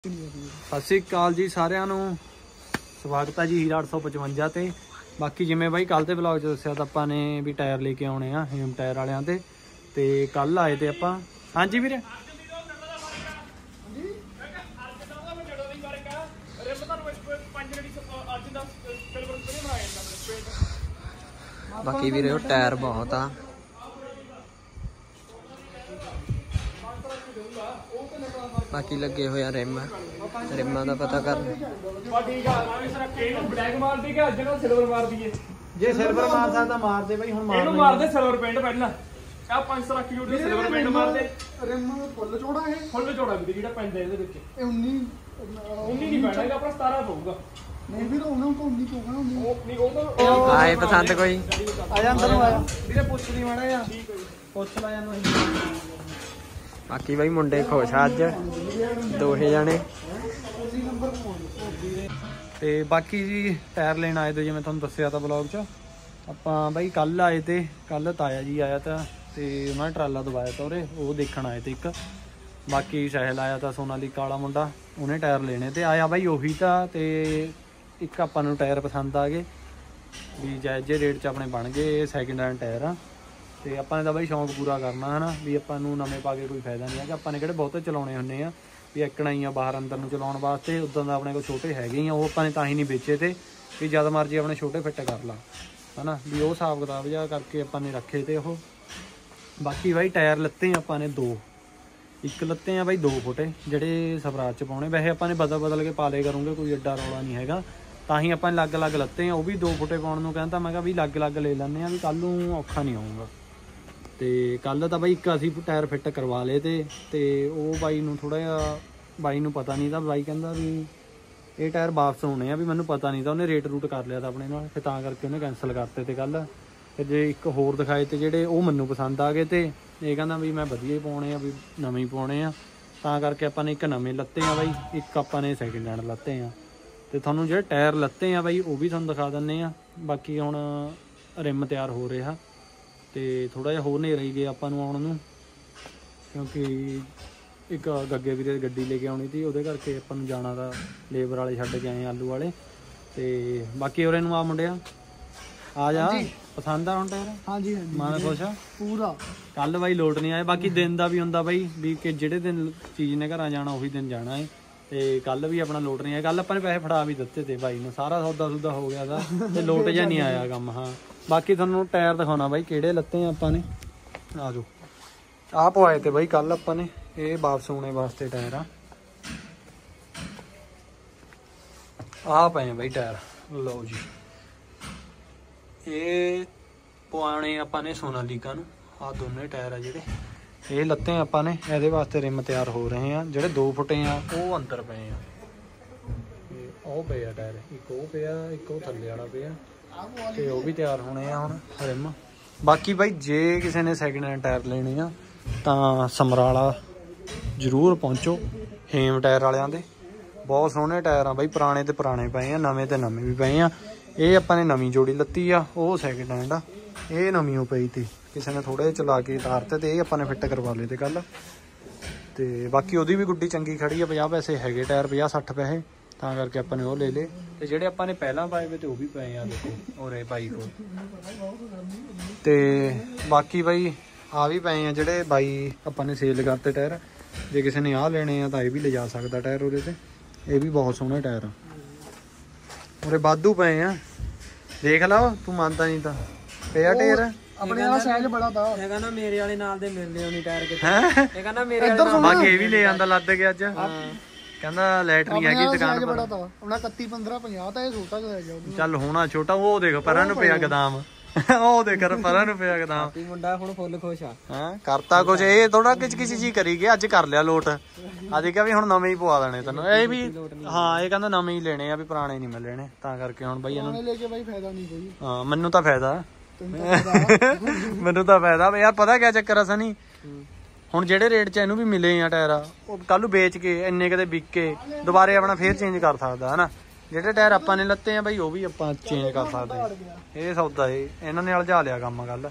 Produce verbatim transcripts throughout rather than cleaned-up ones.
ਸਤਿ ਸ਼੍ਰੀ ਅਕਾਲ ਜੀ ਸਾਰਿਆਂ ਨੂੰ, ਸਵਾਗਤ ਹੈ ਜੀ ਹੀਰਾ ਅੱਠ ਸੌ ਪਚਵੰਜਾ ਤੇ। ਬਾਕੀ ਜਿਵੇਂ ਬਾਈ ਕੱਲ ਦੇ ਵਲੌਗ 'ਚ ਦੱਸਿਆ ਤਾਂ ਆਪਾਂ ਨੇ ਵੀ ਟਾਇਰ ਲੈ ਕੇ ਆਉਣੇ ਆ ਹੇਮ ਟਾਇਰ ਵਾਲਿਆਂ ਤੇ ਤੇ ਕੱਲ ਆਏ ਤੇ ਆਪਾਂ। ਹਾਂਜੀ ਵੀਰੇ, बाकी वीरे टायर बहुत आ बाकी लगे हुए रिम रिमां का पता कर ਜੇ ਸਿਲਵਰ ਮਾਰ ਸਕਦਾ ਮਾਰ ਦੇ ਬਾਈ। ਹੁਣ ਮਾਰ ਇਹਨੂੰ ਮਾਰ ਦੇ ਸਿਲਵਰ ਪੈਂਟ ਪਹਿਲਾਂ ਆ ਪੰਜ ਸੌ ਰੱਖ ਜੂਟ ਸਿਲਵਰ ਪੈਂਟ ਮਾਰ ਦੇ। ਰਿਮ ਫੁੱਲ ਚੌੜਾ ਹੈ, ਫੁੱਲ ਚੌੜਾ ਵੀ ਜਿਹੜਾ ਪੈਂਦਾ ਇਹਦੇ ਵਿੱਚ ਇਹ ਉੱਨੀ ਉੱਨੀ ਨਹੀਂ ਪੈਣਾ ਹੈਗਾ, ਆਪਣਾ ਸਤਾਰਾਂ ਪਊਗਾ। ਨਹੀਂ ਵੀਰ ਉਹਨਾਂ ਤੋਂ ਉੱਨੀ ਚੌਗਾ ਹੁੰਦੀ ਉਹ ਨਹੀਂ ਉਹ ਤਾਂ आए पसंद कोई ਆ ਜਾ ਅੰਦਰ ਨੂੰ ਆਇਆ ਵੀਰੇ, ਪੁੱਛ ਲਈ ਮਾੜਾ ਜਿਹਾ, ਪੁੱਛ ਲੈ ਇਹਨੂੰ। बाकी भाई मुंडे खुश आ अज दो जने ਤੇ ਬਾਕੀ ਜੀ ਟਾਇਰ ਲੈਣ ਆਏ ਤੇ ਜਿਵੇਂ ਤੁਹਾਨੂੰ ਦੱਸਿਆ ਤਾਂ ਵਲੌਗ 'ਚ ਆਪਾਂ ਬਾਈ ਕੱਲ ਆਏ ਤੇ ਕੱਲ ਤਾਇਆ ਜੀ ਆਇਆ ਤਾਂ ਤੇ ਉਹਨਾਂ ਨੇ ਟਰਾਲਾ ਦਵਾਇਆ ਤਾਂ ਉਰੇ ਉਹ ਦੇਖਣ ਆਏ ਤੇ ਇੱਕ। ਬਾਕੀ ਸਹਿਲ ਆਇਆ ਤਾਂ ਸੋਨਾਲੀਕਾ ਵਾਲਾ ਮੁੰਡਾ, ਉਹਨੇ ਟਾਇਰ ਲੈਣੇ ਤੇ ਆਇਆ ਬਾਈ ਉਹੀ ਤਾਂ। ਤੇ ਇੱਕ ਆਪਾਂ ਨੂੰ ਟਾਇਰ ਪਸੰਦ ਆ ਗਏ ਵੀ ਜਾਇਜ਼ ਜਿਹੇ ਰੇਟ 'ਚ ਆਪਣੇ ਬਣ ਗਏ, ਸੈਕਿੰਡ ਹੈਂਡ ਟਾਇਰ ਆ। ਤੇ ਆਪਾਂ ਨੇ ਤਾਂ ਬਾਈ ਸ਼ੌਂਕ ਪੂਰਾ ਕਰਨਾ ਹੈ ਨਾ, ਵੀ ਆਪਾਂ ਨੂੰ ਨਵੇਂ ਪਾ ਕੇ ਕੋਈ ਫਾਇਦਾ ਨਹੀਂ ਹੈਗਾ। ਆਪਾਂ ਨੇ ਕਿਹੜੇ ਬਹੁਤੇ ਚਲਾਉਣੇ ਹੁੰਦੇ ਆ ਵੀ ਇੱਕਣਾ ਹੀ ਆ ਬਾਹਰ ਅੰਦਰ ਨੂੰ ਚਲਾਉਣ ਵਾਸਤੇ। ਉੱਦਾਂ ਦਾ ਆਪਣੇ ਕੋਲ ਛੋਟੇ ਹੈਗੇ ਹੀ ਆ, ਉਹ ਆਪਾਂ ਨੇ ਤਾਂ ਹੀ ਨਹੀਂ ਵੇਚੇ ਤੇ ਵੀ ਜਦ ਮਰਜ਼ੀ ਆਪਣੇ ਛੋਟੇ ਫਿੱਟ ਕਰ ਲਾ ਹੈ ਨਾ, ਵੀ ਉਹ ਹਿਸਾਬ ਕਿਤਾਬ ਜਿਹਾ ਕਰਕੇ ਆਪਾਂ ਨੇ ਰੱਖੇ ਤੇ ਉਹ। ਬਾਕੀ ਬਾਈ ਟਾਇਰ ਲੱਤੇ ਆਪਾਂ ਨੇ ਦੋ, ਇੱਕ ਲੱਤੇ ਆ ਬਾਈ ਦੋ ਫੁੱਟੇ ਜਿਹੜੇ ਸਵਰਾਜ 'ਚ ਪਾਉਣੇ। ਵੈਸੇ ਆਪਾਂ ਨੇ ਬਦਲ ਬਦਲ ਕੇ ਪਾ ਲੇ ਕਰੂੰਗੇ, ਕੋਈ ਐਡਾ ਰੌਲਾ ਨਹੀਂ ਹੈਗਾ। ਤਾਂ ਹੀ ਆਪਾਂ ਅਲੱਗ ਅਲੱਗ ਲੱਤੇ ਆ, ਉਹ ਵੀ ਦੋ ਫੁੱਟੇ ਪਾਉਣ ਨੂੰ ਕਹਿੰਦਾ। ਮੈਂ ਕਿਹਾ ਵੀ ਅਲੱਗ ਅਲੱਗ ਲੈ ਲੈਂਦੇ ਆ ਵੀ ਕੱਲ੍ਹ ਨੂੰ ਔਖਾ ਨਹੀਂ ਆਊਗਾ। ਤੇ ਕੱਲ ਤਾਂ ਬਾਈ ਇੱਕ ਅਸੀਂ ਟਾਇਰ ਫਿੱਟ ਕਰਵਾ ਲਏ ਤੇ ਤੇ ਉਹ ਬਾਈ ਨੂੰ ਥੋੜਾ ਜਿਹਾ ਬਾਈ ਨੂੰ ਪਤਾ ਨਹੀਂ ਤਾਂ ਬਾਈ ਕਹਿੰਦਾ ਵੀ ਇਹ ਟਾਇਰ ਵਾਪਸ ਹੋਣੇ ਆ, ਵੀ ਮੈਨੂੰ ਪਤਾ ਨਹੀਂ ਤਾਂ ਉਹਨੇ ਰੇਟ ਰੂਟ ਕਰ ਲਿਆ ਤਾਂ ਆਪਣੇ ਨਾਲ, ਫਿਰ ਤਾਂ ਕਰਕੇ ਉਹਨੇ ਕੈਂਸਲ ਕਰਤੇ ਤੇ ਕੱਲ। ਤੇ ਜੇ ਇੱਕ ਹੋਰ ਦਿਖਾਏ ਤੇ ਜਿਹੜੇ ਉਹ ਮੈਨੂੰ ਪਸੰਦ ਆ ਗਏ ਤੇ ਇਹ ਕਹਿੰਦਾ ਵੀ ਮੈਂ ਵਧੀਆ ਹੀ ਪਾਉਣੇ ਆ, ਵੀ ਨਵੇਂ ਹੀ ਪਾਉਣੇ ਆ। ਤਾਂ ਕਰਕੇ ਆਪਾਂ ਨੇ ਇੱਕ ਨਵੇਂ ਲੱਤੇ ਆ ਬਾਈ, ਇੱਕ ਆਪਾਂ ਨੇ ਸੈਕਿੰਡ ਹੈਂਡ ਲੱਤੇ ਆ। ਤੇ ਤੁਹਾਨੂੰ ਜਿਹੜੇ ਟਾਇਰ ਲੱਤੇ ਆ ਬਾਈ ਉਹ ਵੀ ਤੁਹਾਨੂੰ ਦਿਖਾ ਦਿੰਦੇ ਆ। ਬਾਕੀ ਹੁਣ ਰਿਮ ਤਿਆਰ ਹੋ ਰਿਹਾ ਤੇ ਥੋੜਾ ਜਿਹਾ ਹੋਰ ਹਨੇਰਾ ਹੀ ਗਿਆ ਆਪਾਂ ਨੂੰ ਆਉਣ ਨੂੰ, ਕਿਉਂਕਿ ਇੱਕ ਗੱਗੇ ਵੀਰੇ ਦੀ ਗੱਡੀ ਲੈ ਕੇ ਆਉਣੀ ਸੀ, ਉਹਦੇ ਕਰਕੇ ਆਪਾਂ ਨੂੰ ਜਾਣਾ ਤਾਂ ਲੇਬਰ ਵਾਲੇ ਛੱਡ ਕੇ ਆਏ ਆਲੂ ਵਾਲੇ। ਤੇ ਬਾਕੀ ਉਰੇ ਨੂੰ ਆ ਮੁੰਡਿਆ ਆ ਜਾ, ਪਸੰਦ ਆ ਹੁਣ ਟਾਇਰ? ਹਾਂਜੀ ਹਾਂਜੀ ਮਾਨ ਖੁਸ਼ ਆ ਪੂਰਾ। ਕੱਲ ਬਾਈ ਲੋਟ ਨਹੀਂ ਆਏ। ਬਾਕੀ ਦਿਨ ਦਾ ਵੀ ਹੁੰਦਾ ਬਾਈ ਵੀ ਕਿ ਜਿਹੜੇ ਦਿਨ ਚੀਜ਼ ਨੇ ਘਰਾਂ ਜਾਣਾ ਉਹੀ ਦਿਨ ਜਾਣਾ ਹੈ। ਤੇ ਕੱਲ ਵੀ ਆਪਣਾ ਲੋਟ ਨਹੀਂ ਆਇਆ। ਕੱਲ ਆਪਾਂ ਨੇ ਪੈਸੇ ਫੜਾ ਵੀ ਦਿੱਤੇ ਤੇ ਬਾਈ ਨੂੰ, ਸਾਰਾ ਸੌਦਾ ਸੁਦਾ ਹੋ ਗਿਆ ਦਾ ਤੇ ਲੋਟ ਜਿਹਾ ਨਹੀਂ ਆਇਆ ਕੰਮ। ਹਾਂ ਬਾਕੀ ਤੁਹਾਨੂੰ ਟਾਇਰ ਦਿਖਾਉਣਾ ਬਾਈ ਕਿਹੜੇ ਲੱਤੇ ਆ ਆਪਾਂ ਨੇ। ਆ ਜਾਓ, ਆਹ ਪਵਾਏ ਤੇ ਬਾਈ ਕੱਲ ਆਪਾਂ ਨੇ, ਇਹ ਵਾਪਸ ਹੋਣੇ ਵਾਸਤੇ ਟਾਇਰ ਆ। ਆਹ ਪਏ ਆ ਬਾਈ ਟਾਇਰ, ਲਓ ਜੀ। ਇਹ ਪਵਾਣੇ ਆਪਾਂ ਨੇ ਸੋਨਾਲੀਕਾ ਨੂੰ। ਆਹ ਦੋਨੇ ਟਾਇਰ ਆ ਜਿਹੜੇ ਇਹ ਲੱਤੇ ਆਪਾਂ ਨੇ, ਇਹਦੇ ਵਾਸਤੇ ਰਿਮ ਤਿਆਰ ਹੋ ਰਹੇ ਆ। ਜਿਹੜੇ ਦੋ ਫੁੱਟੇ ਆ ਉਹ ਅੰਦਰ ਪਏ ਆ, ਉਹ ਪਏ ਆ ਟਾਇਰ, ਇੱਕ ਉਹ ਪਿਆ, ਇੱਕ ਉਹ ਥੱਲੇ ਵਾਲਾ ਪਿਆ ਤੇ ਉਹ ਵੀ ਤਿਆਰ ਹੋਣੇ ਆ ਹੁਣ ਰਿਮ। ਬਾਕੀ ਬਾਈ ਜੇ ਕਿਸੇ ਨੇ ਸੈਕਿੰਡ ਹੈਂਡ ਟਾਇਰ ਲੈਣੇ ਆ ਤਾਂ ਸਮਰਾਲਾ ਜ਼ਰੂਰ ਪਹੁੰਚੋ, ਹੇਮ ਟਾਇਰ ਵਾਲਿਆਂ ਦੇ। ਬਹੁਤ ਸੋਹਣੇ ਟਾਇਰ ਆ ਬਾਈ, ਪੁਰਾਣੇ ਤੇ ਪੁਰਾਣੇ ਪਏ ਆ, ਨਵੇਂ ਤੇ ਨਵੇਂ ਵੀ ਪਏ ਆ। ਇਹ ਆਪਾਂ ਨੇ ਨਵੀਂ ਜੋੜੀ ਲੱਤੀ ਆ, ਉਹ ਸੈਕਿੰਡ ਹੈਂਡ ਆ। ਇਹ ਨਵੀਂ ਉਹ ਪਈ ਤੀ, ਕਿਸੇ ਨੇ ਥੋੜੇ ਜਿਹੇ ਚਲਾ ਕੇ ਤਾਰਤੇ ਤੇ ਇਹ ਆਪਾਂ ਨੇ ਫਿੱਟ ਕਰਵਾ ਲਏ ਤੇ ਕੱਲ। ਤੇ ਬਾਕੀ ਉਹਦੀ ਵੀ ਗੁੱਡੀ ਚੰਗੀ ਖੜੀ ਆ, ਪੰਜਾਹ ਪੈਸੇ ਹੈਗੇ ਟਾਇਰ, ਪੰਜਾਹ ਸੱਠ ਪੈਸੇ, ਤਾਂ ਕਰਕੇ ਆਪਾਂ ਨੇ ਉਹ ਲੈ ਲਏ। ਤੇ ਜਿਹੜੇ ਆਪਾਂ ਨੇ ਪਹਿਲਾਂ ਪਾਏ ਵੇ ਤੇ ਉਹ ਵੀ ਪਏ ਆ, ਦੇਖੋ ਔਰੇ ਬਾਈ ਕੋਲ। ਤੇ ਬਾਕੀ ਬਾਈ ਆ ਵੀ ਪਏ ਆ ਜਿਹੜੇ ਬਾਈ ਆਪਾਂ ਨੇ ਸੇਲ ਕਰਤੇ ਟਾਇਰ। ਜੇ ਕਿਸੇ ਨੇ ਆਹ ਲੈਣੇ ਆ ਤਾਂ ਇਹ ਵੀ ਲਿਜਾ ਸਕਦਾ ਟਾਇਰ ਉਹਦੇ ਤੇ। ਇਹ ਵੀ ਬਹੁਤ ਸੋਹਣੇ ਟਾਇਰ ਆ, ਉਰੇ ਵਾਧੂ ਪਏ ਆ, ਦੇਖ ਲਾ। ਤੂੰ ਮੰਨਦਾ ਨਹੀਂ ਤਾਂ ਪਿਆ ਢੇਰ। ਆਪਣੇ ਵਾਲਾ ਸਾਈਜ਼ ਬੜਾ ਤਾ। ਇਹ ਕਹਿੰਦਾ ਮੇਰੇ ਵਾਲੇ ਨਾਲ ਦੇ ਮਿਲਦੇ ਹੋਣੀ ਟਾਇਰ ਕਿਤੇ। ਹੈ ਇਹ ਕਹਿੰਦਾ ਮੇਰੇ ਵਾਲੇ ਇੱਧਰ ਬਾਕੀ ਇਹ ਵੀ ਲੈ ਆਂਦਾ ਲੱਦ ਕੇ ਅੱਜ, ਕਹਿੰਦਾ ਲਾਈਟ ਨਹੀਂ ਹੈਗੀ ਦੁਕਾਨ ਬੜਾ ਪਰ। ਤਾ ਉਹਨਾਂ ਇਕੱਤੀ ਪੰਦਰਾਂ ਪੰਜਾਹ ਤਾਂ ਇਹ ਛੋਟਾ ਜਿਹਾ ਜਾਊਗਾ। ਚੱਲ ਹੋਣਾ ਛੋਟਾ, ਉਹ ਦੇਖ ਪਰਾਂ ਨੂੰ ਪਿਆ ਗਦਾਮ, ਉਹ ਦੇਖ ਪਰਾਂ ਨੂੰ ਪਿਆ ਗਦਾਮ। ਤੀ ਮੁੰਡਾ ਹੁਣ ਫੁੱਲ ਖੁਸ਼ ਆ। ਹਾਂ ਕਰਤਾ ਕੁਝ, ਇਹ ਥੋੜਾ ਕਿਚ ਕਿਚ ਜੀ ਕਰੀ ਗਿਆ, ਅੱਜ ਕਰ ਲਿਆ ਲੋਟ। ਅੱਜ ਕਿਹਾ ਵੀ ਹੁਣ ਨਵੇਂ ਹੀ ਪਵਾ ਦੇਣੇ ਤੈਨੂੰ। ਇਹ ਵੀ ਹਾਂ ਇਹ ਕਹਿੰਦਾ ਨਵੇਂ ਹੀ ਲੈਣੇ ਆ, ਵੀ ਪੁਰਾਣੇ ਨਹੀਂ ਮੈਂ ਲੈਣੇ। ਤਾਂ ਕਰਕੇ ਹੁਣ ਬਾਈ ਇਹਨੂੰ ਲੈ ਕੇ ਬਾਈ ਫਾਇਦਾ ਨਹੀਂ ਕੋਈ। ਹਾਂ ਮੈਨੂੰ ਤਾਂ ਫਾਇਦਾ, ਮੈਨੂੰ ਤਾਂ ਫਾਇਦਾ ਯਾਰ। ਪਤਾ ਕਿਆ ਚੱਕਰ ਆ ਸਨੀ, ਹੁਣ ਜਿਹੜੇ ਰੇਟ 'ਚ ਇਹਨੂੰ ਵੀ ਮਿਲੇ ਆ ਟਾਇਰ, ਉਹ ਕੱਲ ਨੂੰ ਵੇਚ ਕੇ ਇੰਨੇ ਕਦੇ ਵਿਕ ਕੇ ਦੁਬਾਰੇ ਆਪਣਾ ਫੇਰ ਚੇਂਜ ਕਰ ਸਕਦਾ ਹੈ ਨਾ। ਜਿਹੜੇ ਟਾਇਰ ਆਪਾਂ ਨੇ ਲੱਤੇ ਆ ਬਾਈ ਉਹ ਵੀ ਆਪਾਂ ਚੇਂਜ ਕਰ ਸਕਦੇ। ਇਹ ਸੌਦਾ ਇਹ ਇਹਨਾਂ ਨੇ ਅਲਝਾ ਲਿਆ ਕੰਮ। ਗੱਲ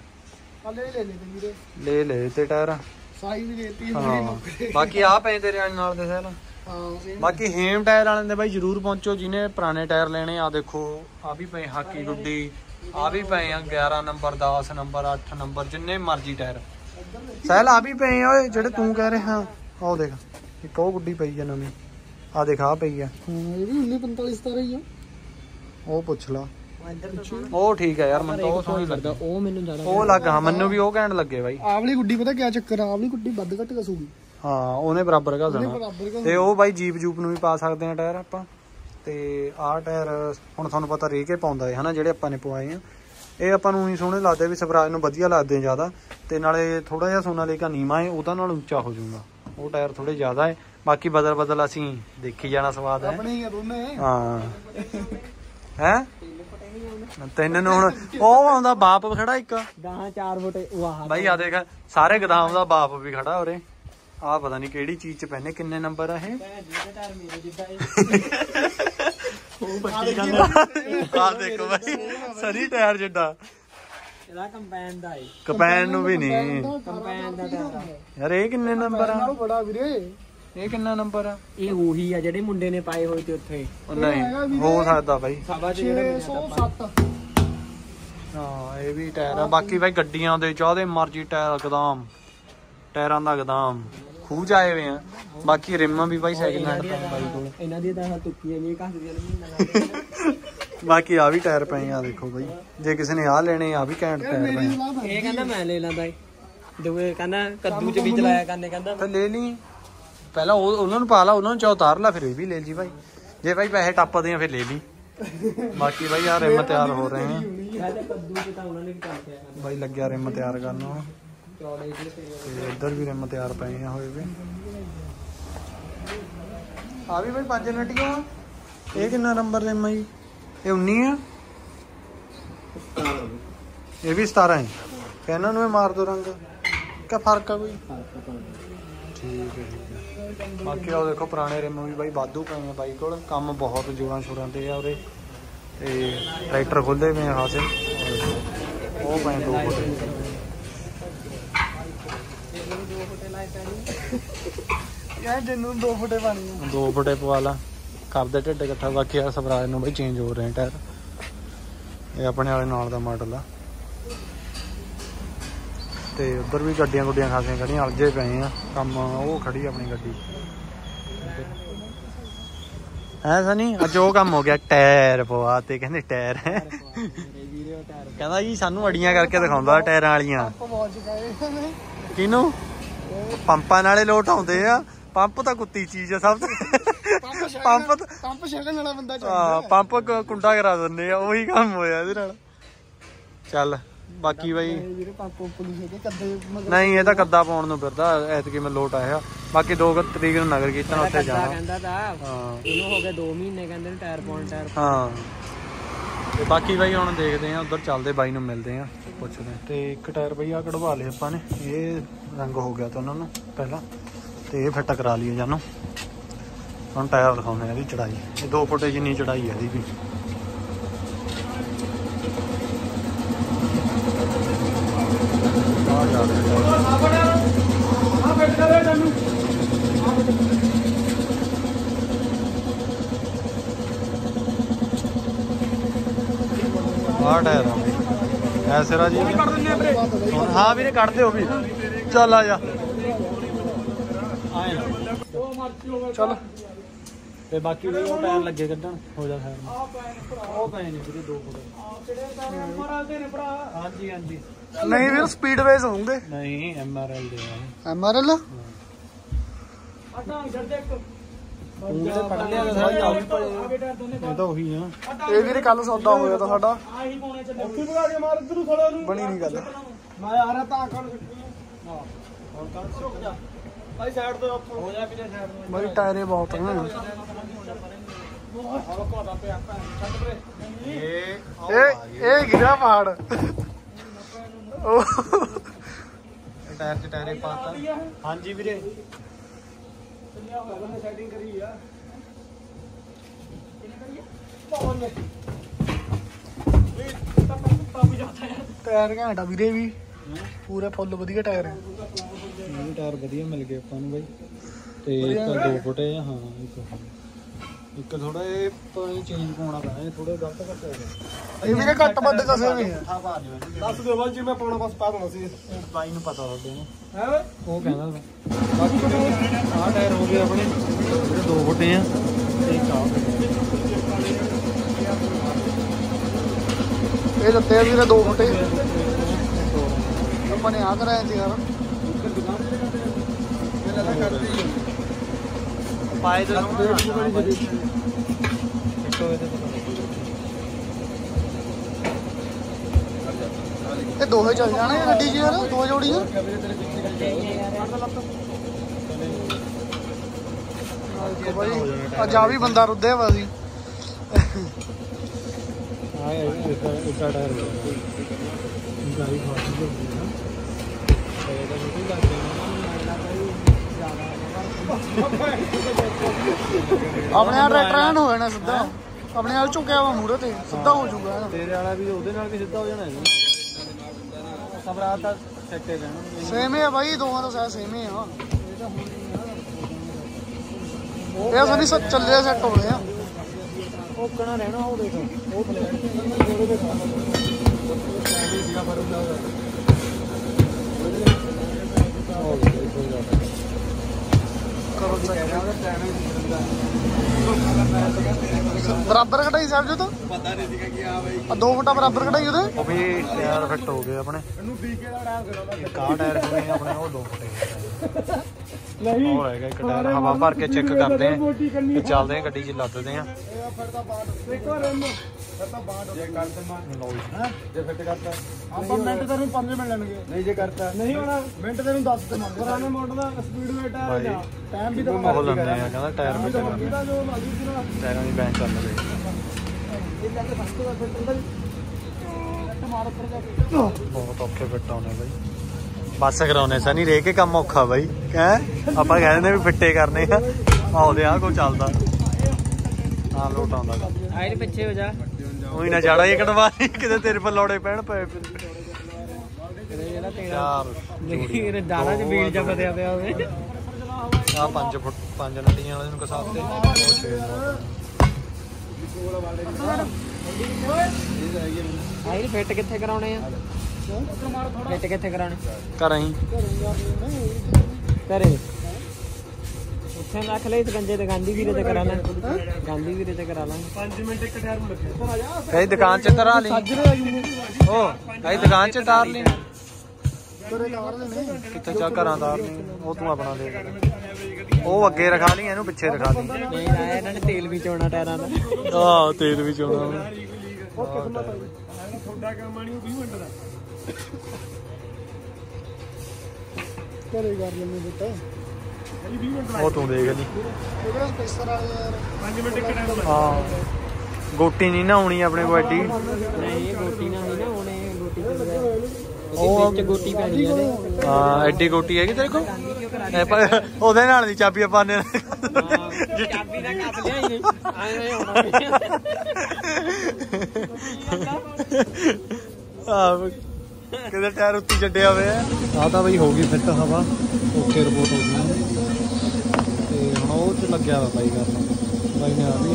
ਲੈ ਲੈ ਤੇ ਟਾਇਰ ਸਾਈ ਵੀ ਦੇਤੀ। ਹਾਂ ਬਾਕੀ ਆ ਪਏ ਤੇਰੇ ਨਾਲ ਦੇ ਸਹਿਲ ਹਾਂ ਬਾਕੀ ਹੇਮ ਟਾਇਰ ਵਾਲਿਆਂ ਦੇ ਬਾਈ ਜਰੂਰ ਪਹੁੰਚੋ ਜਿਹਨੇ ਪੁਰਾਣੇ ਟਾਇਰ ਲੈਣੇ ਆ। ਦੇਖੋ ਆ ਵੀ ਪਏ ਹਾਕੀ ਗੁੱਡੀ, ਆ ਵੀ ਪਏ ਆ ਗਿਆਰਾਂ ਨੰਬਰ, ਦਸ ਨੰਬਰ, ਅੱਠ ਨੰਬਰ, ਜਿੰਨੇ ਮਰਜ਼ੀ ਟਾਇਰ। ਸਹਿਲ ਆ ਵੀ ਪਏ ਆ ਓਏ ਜਿਹੜੇ ਤੂੰ ਕਹਿ ਰਿਹਾ। ਆਹ ਦੇਖ ਇੱਕ ਉਹ ਗੁੱਡੀ ਪਈ ਆ ਨਵੀਂ, ਆ ਦੇਖ ਆ ਪਈ ਆ। ਹਾਂ ਇਹ ਵੀ ਉੱਨੀ ਪੰਤਾਲੀ ਸਤਾਰਾਂ ਹੀ ਆ। ਉਹ ਪੁੱਛ ਲਾ, ਉਹ ਠੀਕ ਹੈ ਯਾਰ, ਮੈਨੂੰ ਤਾਂ ਉਹ ਸੋਹਣੀ ਲੱਗਦਾ। ਉਹ ਮੈਨੂੰ ਜ਼ਿਆਦਾ ਉਹ ਲੱਗ, ਹਾਂ ਮੈਨੂੰ ਵੀ ਉਹ ਘੈਂਟ ਲੱਗੇ ਬਾਈ। ਆਵਲੀ ਗੁੱਡੀ ਪਤਾ ਕਿਆ ਚੱਕਰ ਆ, ਆਵਲੀ ਗੁੱਡੀ ਵੱਧ ਘੱਟ ਕਸੂਗੀ। ਹਾਂ ਉਹਨੇ ਬਰਾਬਰ ਘਾ ਦੇਣਾ। ਬਰਾਬਰ ਘਾ ਤੇ ਉਹ ਬਾਈ ਜੀਪ ਜੂਪ ਨੂੰ ਵੀ ਪਾ ਸਕਦੇ ਆ ਟਾਇਰ ਆਪਾਂ। ਤੇ ਆਹ ਟਾਇਰ ਹੁਣ ਤੁਹਾਨੂੰ ਪਤਾ ਰੇ ਕੇ ਪਾਉਂਦਾ ਹੈ ਹਨਾ, ਜਿਹੜੇ ਆਪਾਂ ਨੇ ਪਵਾਏ ਆ। ਇਹ ਆਪਾਂ ਨੂੰ ਹੀ ਸੋਹਣੇ ਲੱਗਦੇ ਵੀ ਸਵਰਾਜ ਨੂੰ ਵਧੀਆ ਲੱਗਦੇ ਆ ਜ਼ਿਆਦਾ। ਤੇ ਨਾਲੇ ਥੋੜਾ ਜਿਹਾ ਸੋਨਾਲੀਕਾ ਨੀਵਾਂ ਹੈ, ਉਹਦਾ ਨਾਲ ਉੱਚਾ ਹੋ ਜਾਊਗਾ। ਉਹ ਟਾਇਰ ਥੋੜੇ ਜ਼ਿਆਦਾ ਹੈ। ਬਾਕੀ ਬਦਲ ਬਦਲ ਅਸੀਂ ਦੇਖੀ ਜਾਣਾ ਸਵਾਦ ਹੈ। ਆਪਣੇ ਹੀ ਆ ਦੋਨੇ। ਹਾਂ ਹੈ ਤੈਨੂੰ ਨੂੰ ਹੁਣ ਉਹ ਆਉਂਦਾ ਬਾਪ ਖੜਾ ਇੱਕ ਗਾਹਾਂ ਚਾਰ ਫੁੱਟ ਵਾਹ ਬਾਈ। ਆ ਦੇਖ ਸਾਰੇ ਗਦਾਮ ਦਾ ਬਾਪ ਵੀ ਖੜਾ ਉਰੇ। ਆਹ ਪਤਾ ਨਹੀਂ ਕਿਹੜੀ ਚੀਜ਼ ਚ ਪੈਨੇ। ਕਿੰਨੇ ਨੰਬਰ ਆ ਇਹ? ਆਹ ਦੇਖੋ ਬਾਈ ਸਰੀ ਟਾਇਰ ਜਿੱਡਾ। ਇਹਦਾ ਕੰਪੈਨ ਦਾ ਏ, ਕਪੈਨ ਨੂੰ ਵੀ ਨਹੀਂ। ਕੰਪੈਨ ਦਾ ਟਾਇਰ ਯਾਰ ਇਹ ਕਿੰਨੇ ਨੰਬਰ ਆ? ਬੜਾ ਵੀਰੇ ਇਹ ਕਿੰਨਾ ਨੰਬਰ ਆ? ਇਹ ਉਹੀ ਆ ਜਿਹੜੇ ਮੁੰਡੇ ਨੇ ਪਾਏ ਹੋਏ ਤੇ ਉੱਥੇ। ਉਹ ਨਹੀਂ ਹੋ ਸਕਦਾ ਬਾਈ। ਸਭਾ ਚ ਛੇ ਜਿਹੜੇ ਸੌ ਸੱਤ। ਹਾਂ ਇਹ ਵੀ ਟਾਇਰ ਆ। ਬਾਕੀ ਬਾਈ ਗੱਡੀਆਂ ਦੇ ਚਾਹਦੇ ਮਰਜੀ ਟਾਇਰ ਗਦਾਮ, ਟਾਇਰਾਂ ਦਾ ਗਦਾਮ ਖੂਹ ਚ ਆਏ ਹੋਏ ਆ। ਬਾਕੀ ਰਿਮ ਵੀ ਬਾਈ ਸੈਕਿੰਡ ਹੈਂਡ ਪਏ ਬਾਈ ਕੋਲ। ਇਹਨਾਂ ਦੀ ਤਾਂ ਤੁੱਕੀਆਂ ਨਹੀਂ ਘਸ ਦੀਆਂ ਮਹੀਨਾ। ਬਾਕੀ ਆ ਵੀ ਟਾਇਰ ਪਏ ਆ ਦੇਖੋ ਬਾਈ। ਜੇ ਕਿਸੇ ਨੇ ਆ ਲੈਣੇ ਆ ਵੀ ਘੈਂਟ ਟਾਇਰ ਪਏ ਆ। ਇਹ ਕਹਿੰਦਾ ਮੈਂ ਲੈ ਲੈਂਦਾ ਏ, ਦੂਏ ਕਹਿੰਦਾ ਕੱਦੂ ਚ ਵੀ ਚਲਾਇਆ ਕਰਨੇ ਕਹਿੰਦਾ। ਤੇ ਲੈ ਲਈ ਪਹਿਲਾਂ ਉਹ ਉਹਨਾਂ ਨੂੰ ਪਾ ਲਾ, ਉਹਨਾਂ ਨੂੰ ਚਾ ਉਤਾਰ ਲਾ, ਫਿਰ ਇਹ ਵੀ ਲੈ ਲਈ ਬਾਈ। ਜੇ ਬਾਈ ਪੈਸੇ ਟੱਪਦੇ ਆ ਫਿਰ ਲੈ ਲਈ। ਬਾਕੀ ਬਾਈ ਆ ਰਿਮ ਤਿਆਰ ਹੋ ਰਹੇ ਆ ਮੈਂ ਤਾਂ ਕੱਦੂ ਚ ਤਾਂ ਉਹਨਾਂ ਨੇ ਵੀ ਕਰ ਦਿਆ ਬਾਈ। ਲੱਗਿਆ ਰਿਮ ਤਿਆਰ ਕਰਨ ਹੁਣ। ਚੌੜੇ ਜਿਹੜੇ ਤੇ ਇੱਧਰ ਵੀ ਰਿਮ ਤਿਆਰ ਪਏ ਆ ਹੋਏ ਵੀ। ਆ ਵੀ ਬਾਈ ਪੰਜ ਨਟੀਆਂ ਆ। ਇਹ ਕਿੰਨਾ ਨੰਬਰ ਰਿਮ ਆ ਜੀ? ਇਹ ਉੱਨੀ ਆ। ਇਹ ਵੀ ਸਤਾਰਾਂ ਹੈ। ਇਹਨਾਂ ਨੂੰ ਮਾਰ ਦੋ ਰੰਗ, ਕਿਆ ਫਰਕ ਆ ਕੋਈ? ਠੀਕ ਹੈ ਠੀਕ ਹੈ। ਬਾਕੀ ਉਹ ਦੇਖੋ ਪੁਰਾਣੇ ਰਿਮ ਵੀ ਬਾਈ ਵਾਧੂ ਪਏ ਆ ਬਾਈ ਕੋਲ। ਕੰਮ ਬਹੁਤ ਜੋਰਾਂ ਸ਼ੋਰਾਂ ਤੇ ਆ ਉਰੇ। ਤੇ ਟਰੈਕਟਰ ਖੁੱਲੇ ਪਏ ਆ ਖਾਸੇ। ਉਹ ਪਏ ਦੋ ਫੁੱਟ। ਯਾਰ ਜਿੰਨੂੰ ਦੋ ਫੁੱਟੇ ਪਾਣੀ ਆ। ਦੋ ਫੁੱਟੇ ਪਵਾ ਲਾ, ਕਰਦੇ ਢਿੱਡ ਇਕੱਠਾ। ਬਾਕੀ ਆ ਸਵਰਾਜ ਨੂੰ ਬਾਈ ਚੇਂਜ ਹੋ ਰਹੇ ਟਾਇਰ। ਇਹ ਆਪਣੇ ਵਾਲੇ ਨਾਲ ਦਾ ਮਾਡਲ ਆ। ਤੇ ਉੱਧਰ ਵੀ ਗੱਡੀਆਂ ਗੁੱਡੀਆਂ ਖਾਸੀਆਂ ਖੜੀਆਂ ਅਲਝੇ ਪਏ ਆ ਕੰਮ। ਉਹ ਖੜੀ ਆਪਣੀ ਗੱਡੀ ਹੈ ਸਨੀ। ਅੱਜ ਉਹ ਕੰਮ ਹੋ ਗਿਆ, ਟਾਇਰ ਪਵਾ ਤੇ ਕਹਿੰਦੇ ਟਾਇਰ ਹੈ। ਕਹਿੰਦਾ ਜੀ ਸਾਨੂੰ ਅੜੀਆਂ ਕਰਕੇ ਦਿਖਾਉਂਦਾ ਟਾਇਰਾਂ ਵਾਲੀਆਂ। ਕਿਹਨੂੰ? ਪੰਪਾਂ ਨਾਲੇ ਲੋਟ ਆਉਂਦੇ ਆ। ਪੰਪ ਤਾਂ ਕੁੱਤੀ ਚੀਜ਼ ਆ ਸਭ ਤੋਂ। ਪੰਪ ਪੰਪ ਛਕਣ ਵਾਲਾ ਬੰਦਾ ਹਾਂ ਪੰਪ ਕੁੰਡਾ ਕਰਾ ਦਿੰਦੇ ਆ। ਉਹੀ ਕੰਮ ਹੋਇਆ ਇਹਦੇ ਨਾਲ। ਚੱਲ ਬਾਕੀ ਬਾਈ ਵੀਰੇ ਪੰਪ ਉੱਪਰ ਨਹੀਂ ਹੈਗੇ ਕੱਦੇ। ਨਹੀਂ ਇਹ ਤਾਂ ਕੱਦਾ ਪਾਉਣ ਨੂੰ ਫਿਰਦਾ ਐਤਕੀ ਮੈਂ ਲੋਟ ਆਇਆ। ਬਾਕੀ ਦੋ ਤਰੀਕ ਨੂੰ ਨਗਰ ਕੀਰਤਨ ਉੱਥੇ ਜਾਣਾ। ਕਹਿੰਦਾ ਤਾਂ ਹਾਂ ਇਹਨੂੰ ਹੋ ਗਏ ਦੋ ਮਹੀਨੇ ਕਹਿੰਦੇ ਨੇ ਟਾਇਰ ਪਾਉਣ ਟਾਇਰ। ਹਾਂ ਤੇ ਬਾਕੀ ਬਾਈ ਹੁਣ ਦੇਖਦੇ ਆ ਉੱਧਰ ਚੱਲਦੇ ਬਾਈ ਨੂੰ ਮਿਲਦੇ ਆ ਪੁੱਛਦੇ। ਤੇ ਇੱਕ ਟਾਇਰ ਬਈ ਆ ਕਢਵਾ ਲਿਆ ਆਪਾਂ ਨੇ। ਇਹ ਰੰਗ ਹੋ ਗਿਆ ਤਾਂ ਉਹਨਾਂ ਨੂੰ ਪਹਿਲਾਂ, ਤੇ ਇਹ ਫਿੱਟ ਕਰਾ ਲਈਏ ਜਾਨੂੰ। ਹੁਣ ਟਾਇਰ ਦਿਖਾਉਂਦੇ ਆ ਇਹਦੀ ਚੜਾਈ। ਇਹ ਦੋ ਫੁੱਟੇ ਜਿੰਨੀ ਚੜਾਈ ਹੈ ਇਹਦੀ ਵੀ। ਆ ਜਾ ਆ ਟਾਇਰ ਆ ਐ ਸਿਰਾ ਜੀ। ਹਾਂ ਵੀਰੇ ਕੱਢ ਦਿਓ ਵੀ। ਚੱਲ ਆ ਜਾ ਚਲ। ਤੇ ਬਾਕੀ ਵੀ ਉਹ ਟਾਇਰ ਲੱਗੇ ਕੱਢਣ ਹੋ ਜਾ ਸਾਈਡ। ਉਹ ਪਏ ਨੇ ਵੀਰੇ ਦੋ ਫੁੱਟ। ਹਾਂਜੀ ਹਾਂਜੀ। ਨਹੀਂ ਵੀਰ ਸਪੀਡ ਵੇਸ ਹੋਣਗੇ। ਨਹੀਂ ਐਮ ਆਰ ਐਲ ਦੇ ਆ। ਐਮ ਆਰ ਐਲ ਉਹ ਤਾਂ ਕੱਢ ਲਿਆ ਸਾਰਾ। ਇਹ ਤਾਂ ਉਹੀ ਆ। ਇਹ ਵੀਰੇ ਕੱਲ ਸੌਦਾ ਹੋਇਆ ਤਾਂ ਸਾਡਾ। ਬਣੀ ਨਹੀਂ ਗੱਲ। ਮੈਂ ਆ ਰਿਹਾ ਤਾਂ ਕੱਢ ਹਾਂ ਹੁਣ ਕੱਢ ਰੁਕ ਜਾ ਭਾਈ ਸਾਈਡ ਤੋਂ ਹੋ ਜਾ ਵੀਰੇ ਸਾਈਡ ਨੂੰ। ਬਈ ਟਾਇਰੇ ਬਹੁਤ ਨੇ। ਇਹ ਇਹ ਇਹ ਗਿਰਾ ਪਹਾੜ। ਉਹ ਟਾਇਰ ਚ ਟਾਇਰੇ ਪਾਤਾ। ਹਾਂਜੀ ਵੀਰੇ ਸੈਟਿੰਗ ਕਰੀ ਆ। ਟਾਇਰ ਘੈਂਟਾ ਵੀਰੇ ਵੀ ਪੂਰੇ ਫੁੱਲ ਵਧੀਆ ਟਾਇਰ ਹੈ। ਇਹ ਟਾਇਰ ਵਧੀਆ ਮਿਲ ਗਏ ਆਪਾਂ ਨੂੰ ਬਾਈ। ਤੇ ਇੱਕ ਦੋ ਫੁੱਟੇ ਆ। ਹਾਂ ਇੱਕ ਇੱਕ ਥੋੜਾ ਇਹ ਚੇਂਜ ਪਾਉਣਾ ਪੈਣਾ, ਇਹ ਥੋੜਾ ਗਲਤ ਘੱਟ ਹੋ ਗਿਆ। ਇਹ ਵੀਰੇ ਘੱਟ ਵੱਡੇ ਤਾਂ ਸੇਮ ਹੀ ਆ। ਦੱਸ ਦਿਓ ਬਾਈ ਜੀ, ਮੈਂ ਪਾਉਣਾ ਬਸ ਪਾ ਦੇਣਾ ਸੀ। ਉਹ ਬਾਈ ਨੂੰ ਪਤਾ ਲੱਗਦੇ ਨੇ, ਹੈ ਓਏ ਉਹ ਕਹਿੰਦਾ ਬਾਕੀ ਆਹ ਟਾਇਰ ਹੋ ਗਏ ਆਪਣੇ ਜਿਹੜੇ ਦੋ ਫੁੱਟੇ ਆ ਤੇ ਇੱਕ ਆਹ ਇਹ ਦਿੱਤੇ ਆ ਵੀਰੇ ਦੋ ਫੁੱਟੇ ਆਪਾਂ ਨੇ ਆ ਕਰਾਇਆ ਸੀ ਯਾਰ। ਪਾਏ ਤੇ ਇਹ ਦੋਹੇ ਚੱਲ ਜਾਣੇ ਗੱਡੀ 'ਚ ਯਾਰ, ਦੋ ਜੋੜੀਆਂ। ਭਾਈ ਅੱਜ ਆ ਵੀ ਬੰਦਾ ਰੁੱਧਿਆ ਵਾ ਸੀ। ਆਹ ਇੱਟਾ ਇੱਟਾ ਟਾਇਰ ਹੋ ਗਿਆ ਗਾਈ ਫਾਸਟ ਹੋ ਗਈ ਨਾ ਤੇ ਇਹਦਾ ਨਹੀਂ ਲੱਗ ਗਿਆ ਆਪਣੇ ਆ ਟਰੈਕਟਰ ਐਨ ਹੋ ਜਾਣਾ ਸਿੱਧਾ, ਆਪਣੇ ਨਾਲ ਝੁਕਿਆ ਵਾ ਮੂਹਰੇ ਤੇ ਸਿੱਧਾ ਹੋ ਜਾਊਗਾ। ਤੇਰੇ ਵਾਲਾ ਵੀ ਉਹਦੇ ਨਾਲ ਵੀ ਸਿੱਧਾ ਹੋ ਜਾਣਾ ਇਹਨੂੰ ਸਬਰਾਤ ਦਾ ਸੈੱਟੇ ਰਹਿਣਾ ਸੇਮ ਹੀ ਆ ਬਾਈ, ਦੋਵਾਂ ਦਾ ਸਾਈਜ਼ ਸੇਮ ਹੀ ਆ। ਇਹ ਸਨੀ ਸੱਚ ਚੱਲੇ ਸੈੱਟ ਹੋ ਗਏ ਆ। ਓਕਣਾ ਰਹਿਣਾ ਉਹ ਦੇਖ ਉਹ ਪਲੇਟ ਉਹਦੇ ਦੇ ਖਾਣਾ ਸੀਗਾ ਪਰ ਉਹਦਾ ਉਹ ਦੇਖੋ ਜਾਦਾ ਕਰੋ ਬਰਾਬਰ ਕਢਾਈ ਸਾਹਿਬ ਜੋ ਤਾਂ ਪਤਾ ਨਹੀਂ ਸੀਗਾ ਕਿ ਆ ਬਾਈ ਆ ਦੋ ਫੁੱਟਾ ਬਰਾਬਰ ਕਢਾਈ ਉਹਦੇ। ਉਹ ਵੀ ਟਾਇਰ ਫਿੱਟ ਹੋ ਗਏ ਆਪਣੇ। ਇਹਨੂੰ ਬੀਕੇ ਦਾ ਟਾਇਰ ਦੇਣਾ ਇੱਕ ਆਹ ਟਾਇਰ ਹੋ ਗਏ ਆਪਣੇ, ਉਹ ਦੋ ਫੁੱਟੇ ਨਹੀਂ ਉਹ ਹੈਗਾ ਇੱਕ ਟਾਇਰ ਹਵਾ ਭਰ ਕੇ ਚੈੱਕ ਕਰਦੇ ਆ ਤੇ ਚੱਲਦੇ ਆ ਗੱਡੀ 'ਚ ਲੱਦਦੇ ਆ। ਇੱਕ ਵਾਰ ਇਹਨੂੰ ਫਿਰ ਤਾਂ ਬਾਹਰ ਜੇ ਕਰ ਦਮਾ ਹਾਂ ਜੇ ਫਿੱਟ ਕਰਤਾ ਆਪਾਂ ਮਿੰਟ ਤੈਨੂੰ ਪੰਜ ਮਿੰਟ ਲੈਣਗੇ। ਨਹੀਂ ਜੇ ਕਰਤਾ ਨਹੀਂ ਹੋਣਾ ਮਿੰਟ ਤੈਨੂੰ ਦੱਸ ਦੇ ਮੰਗ ਪੁਰਾਣੇ ਮਾਡਲ ਦਾ ਸਪੀਡ ਵੇਟ ਆ ਭਾਈ ਟਾਈਮ ਵੀ ਉਹ ਲੈਂਦੇ ਆ, ਕਹਿੰਦਾ ਟਾਇਰ ਫਿੱਟ ਕਰਨੇ ਇਹਦਾ ਜੋ ਮਰਜ਼ੀ ਤੇਰਾ ਟਾਇਰਾਂ ਦੀ ਬੈਂਚ ਚੱਲ ਰਹੀ ਇਹ ਜਾ ਕੇ ਫਸਟ ਦਾ ਫਿੱਟ ਹੁੰਦਾ ਮਾਰ ਉੱਪਰ ਜਾ ਕੇ। ਬਹੁਤ ਔਖੇ ਫਿੱਟ ਆਉਣੇ ਬਾਈ, ਬੱਸ ਕਰਾਉਣੇ ਸਨੀ ਰੇ ਕੇ ਕੰਮ ਔਖਾ ਬਾਈ। ਕਹਿ ਆਪਾਂ ਕਹਿ ਦਿੰਦੇ ਵੀ ਫਿੱਟੇ ਕਰਨੇ ਆ, ਆਉਦੇ ਆ ਕੋਈ ਚੱਲਦਾ ਹਾਂ ਲੋਟ ਆਉਂਦਾ ਆਏ ਪਿੱਛੇ ਹੋ ਜਾ, ਉਹੀ ਨਾ ਜਾੜਾ ਇਹ ਕਟਵਾ ਕਿਤੇ ਤੇਰੇ ਪਰ ਲੋੜੇ ਪੈਣ ਪਏ ਯਾਰ। ਇਹ ਦਾਣਾ ਚ ਬੀਲ ਜਾ ਫਸਿਆ ਪਿਆ ਹੋਵੇ। ਆ ਪੰਜ ਫੁੱਟ ਪੰਜ ਨੱਟੀਆਂ ਵਾਲੇ ਨੂੰ ਕਸਾਤੇ ਉਹ ਛੇ ਆਏ ਫਿੱਟ ਕਿੱਥੇ ਕਰਾਉਣੇ ਆ? ਫਿੱਟ ਕਿੱਥੇ ਕਰਾਉਣੇ? ਘਰਾਂ ਹੀ ਘਰੇ ਉੱਥੇ ਰੱਖ ਲੈ। ਇਸ ਗੰਜੇ ਤੇ ਗਾਂਧੀ ਵੀਰੇ ਤੇ ਕਰਾ ਲਾਂ, ਗਾਂਧੀ ਵੀਰੇ ਤੇ ਕਰਾ ਲਾਂਗੇ। ਪੰਜ ਮਿੰਟ ਇੱਕ ਟਾਇਰ ਨੂੰ ਲੱਗਿਆ ਕਈ ਦੁਕਾਨ 'ਚ ਤਰਾ ਲਈ ਉਹ ਕਈ ਦੁਕਾਨ 'ਚ ਤਾਰ ਲਈ ਕਿੱਥੇ ਜਾ ਘਰਾਂ ਤਾਰ ਲਈ ਉਹ ਤੂੰ ਆਪਣਾ ਦੇ ਉਹ ਅੱਗੇ ਰਖਾ ਲਈ ਇਹਨੂੰ ਪਿੱਛੇ ਰਖਾ ਲਈ। ਨਹੀਂ ਆਇਆ ਇਹਨਾਂ ਨੇ ਤੇਲ ਵੀ ਚੋਣਾ ਟਾਇਰਾਂ ਦਾ। ਆਹ ਤੇਲ ਵੀ ਚੋਣਾ ਤੁਹਾਡਾ ਕੰਮ ਆਣੀ ਵੀਹ ਮਿੰਟ ਦਾ ਘਰੇ ਕਰ ਲੈਣੇ ਬੇਟਾ। ਵੀਹ ਮਿੰਟ ਉਹ ਤੂੰ ਦੇਖ ਲਈ ਇਹਦਾ ਸਪੇਸਰ ਆ ਯਾਰ। ਪੰਜ ਮਿੰਟ ਇੱਕ ਟਾਇਰ ਨੂੰ ਹਾਂ ਗੋਟੀ ਨਹੀਂ ਨਾ ਆਉਣੀ ਆਪਣੇ ਕੋਲ ਐਡੀ। ਨਹੀਂ ਇਹ ਗੋਟੀ ਨਾਲ ਨਹੀਂ ਨਾ ਹੋਣੇ, ਗੋਟੀ ਤੇ ਉਹ ਵਿੱਚ ਗੋਟੀ ਪੈਣੀ ਆ ਇਹਦੇ। ਹਾਂ ਐਡੀ ਗੋਟੀ ਹੈਗੀ ਤੇਰੇ ਕੋਲ? ਇਹ ਪਰ ਉਹਦੇ ਨਾਲ ਦੀ ਚਾਬੀ ਆਪਾਂ ਨੇ ਚਾਬੀ ਦਾ ਕੱਪ ਲਿਆਈ ਨਹੀਂ ਆਏ ਆਏ ਹੋਣਾ। ਆਹ ਕਿਤੇ ਟਾਇਰ ਉੱਤੇ ਛੱਡਿਆ ਹੋਇਆ। ਆ ਤਾਂ ਬਈ ਹੋ ਗਈ ਫਿੱਟ ਹਵਾ, ਓਕੇ ਰਿਪੋਰਟ ਹੋ ਗਈ ਤੇ ਹੁਣ ਉਹ 'ਚ ਲੱਗਿਆ ਵਾ ਬਾਈ ਕਰਨਾ ਬਾਈ ਨੇ ਆ ਵੀ।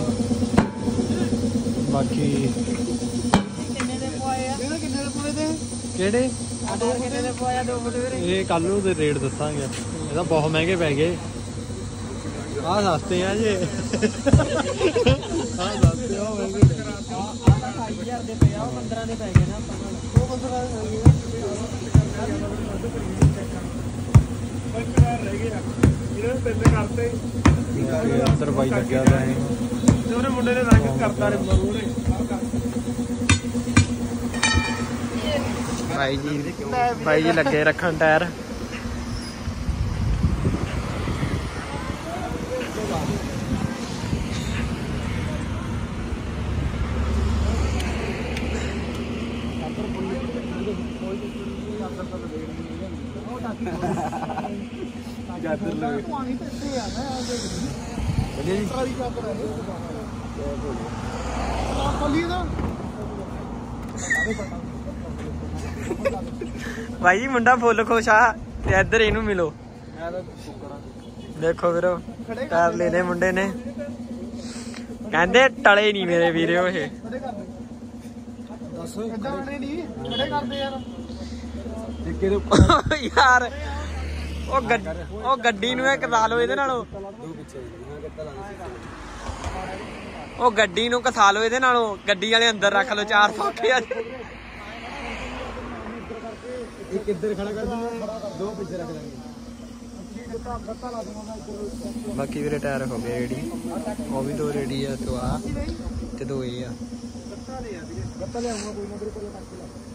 ਬਾਕੀ ਕਿੰਨੇ ਦੇ ਪਵਾਏ ਆ? ਕਿੰਨੇ ਦੇ ਪੂਰੇ ਦੇ ਕਿਹੜੇ ਆਧਾਰ ਕਿੰਨੇ ਦੇ ਪਵਾਇਆ? ਦੋ ਫੁੱਟ ਵੀਰੇ ਇਹ ਕੱਲ ਨੂੰ ਦੇ ਰੇਟ ਦੱਸਾਂਗੇ। ਇਹ ਤਾਂ ਬਹੁਤ ਮਹਿੰਗੇ ਪੈ ਗਏ, ਆਹ ਸਸਤੇ ਆ ਜੇ। ਆਹ ਸਸਤੇ ਆ ਮਹਿੰਗੇ ਅਠਾਈ ਹਜ਼ਾਰ ਦੇ ਪਏ ਆ, ਉਹ ਪੰਦਰਾਂ ਦੇ ਪੈ ਗਏ ਨਾ ਆਪਾਂ ਨੂੰ। ਉਹ ਬੰਦਾ ਇੱਕ ਟਾਇਰ ਰਹਿ ਗਏ ਆ ਇਹਨਾਂ ਤਿੰਨ ਕਰਤੇ। ਅੰਦਰ ਬਾਈ ਲੱਗਿਆ ਹੋਇਆ ਹੈ ਤੇ ਉਹਨੇ ਮੁੰਡੇ ਨੇ ਰੰਗ ਕਰਤਾ ਨੇ ਮਰੂਰੇ ਭਾਈ ਜੀ ਭਾਈ ਜੀ ਲੱਗੇ ਰੱਖਣ ਟਾਇਰ। ਭਾਈ ਜੀ ਮੁੰਡਾ ਫੁੱਲ ਖੁਸ਼ ਆ ਤੇ ਇੱਧਰ ਇਹਨੂੰ ਮਿਲੋ। ਦੇਖੋ ਵੀਰੋ ਟਾਇਰ ਲੈਨੇ ਮੁੰਡੇ ਨੇ ਕਹਿੰਦੇ ਟਲੇ ਨਹੀਂ ਮੇਰੇ ਵੀਰੇ ਉਹ ਇਹ ਦੱਸ ਇਦਾਂ ਬਣੇ ਨਹੀਂ ਖੜੇ ਕਰਦੇ ਯਾਰ ਟਿੱਕੇ ਦੇ ਯਾਰ ਉਹ ਗੱਡ ਉਹ ਗੱਡੀ ਨੂੰ ਇਹ ਕਸਾ ਲਓ ਇਹਦੇ ਨਾਲੋਂ ਦੋ ਪਿੱਛੇ ਹਾਂ ਕਿੱਤਾ ਲਾਣਾ ਉਹ ਗੱਡੀ ਨੂੰ ਕਸਾ ਲਓ ਇਹਦੇ ਨਾਲੋਂ ਗੱਡੀ ਵਾਲੇ ਅੰਦਰ ਰੱਖ ਲਓ ਚਾਰ ਸੌਖੇ ਆ ਇੱਕ ਇੱਧਰ ਖੜਾ ਕਰ ਦਿੰਦੇ ਦੋ ਪਿੱਛੇ ਰੱਖ ਦਾਂਗੇ ਬਾਕੀ ਵੀਰੇ ਟਾਇਰ ਹੋ ਗਏ ਰੈਡੀ ਉਹ ਵੀ ਦੋ ਰੈਡੀ ਆ ਤੇ ਆ ਤੇ ਦੋ ਇਹ ਆ ਗੱਤਾ ਲਿਆਉਂਗਾ ਕੋਈ ਨਾ ਤੇਰੇ ਕੋਲ ਕੱਟ ਲਾ